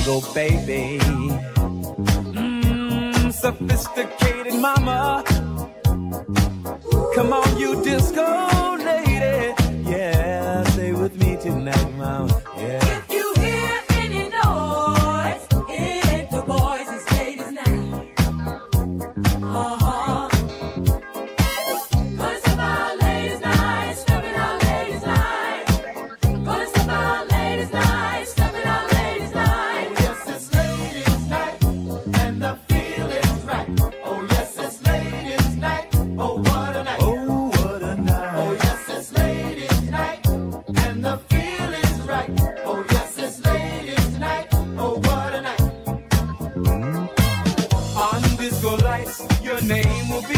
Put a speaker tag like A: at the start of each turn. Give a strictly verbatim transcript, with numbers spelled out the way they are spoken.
A: go, baby. Mmm, sophisticated mama. Come on, you disco lady. Yeah, stay with me tonight, mama. Yeah.
B: If you hear any noise, it ain't the boys, it's ladies' night. Uh-huh. Gonna step out ladies' night, stepping out ladies' night. Gonna step out ladies' night, stepping out ladies' night.
C: Oh, yes, it's ladies' night, and the feeling's right. Oh, yes, it's ladies' night. Oh, what a night.
A: Oh, what a night.
C: Oh, yes, it's ladies' night, and the feeling's right. Oh, yes, it's ladies' night. Oh, what a night.
A: On disco lights, your name will be